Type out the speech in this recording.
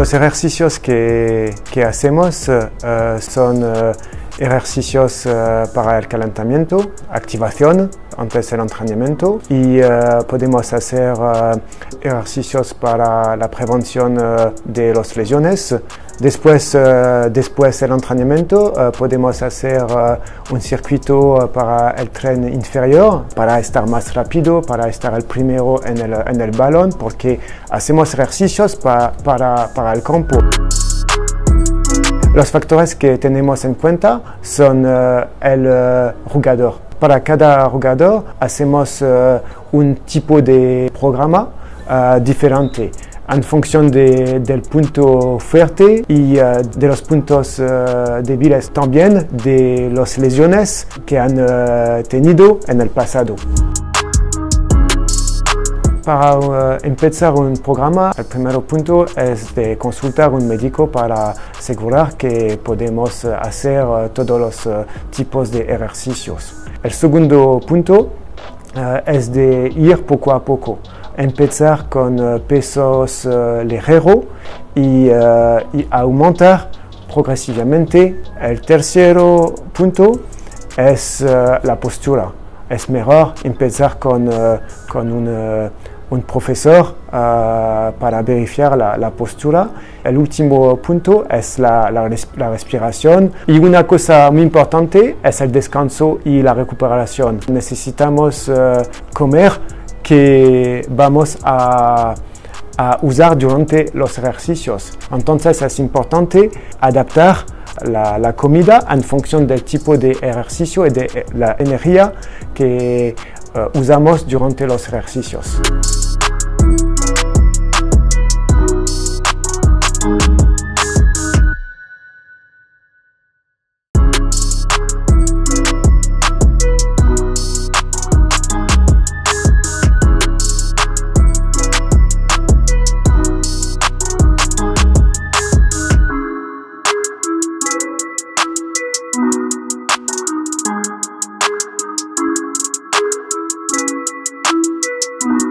Los ejercicios que hacemos son ejercicios para el calentamiento, activación antes del entrenamiento, y podemos hacer ejercicios para la prevención de las lesiones. Después del entrenamiento podemos hacer un circuito para el tren inferior, para estar más rápido, para estar el primero en el balón, porque hacemos ejercicios para el campo. Los factores que tenemos en cuenta son el jugador. Para cada jugador hacemos un tipo de programa diferente en función del punto fuerte y de los puntos débiles, también de las lesiones que han tenido en el pasado. Para empezar un programa, el primer punto es de consultar a un médico para asegurar que podemos hacer todos los tipos de ejercicios. El segundo punto es de ir poco a poco. Empezar con pesos ligeros y aumentar progresivamente. El tercer punto es la postura. Es mejor empezar con un profesor para verificar la postura. El último punto es la respiración. Y una cosa muy importante es el descanso y la recuperación. Necesitamos comer que vamos a usar durante los ejercicios. Entonces es importante adaptar la comida en función del tipo de ejercicio y de la energía que usamos durante los ejercicios.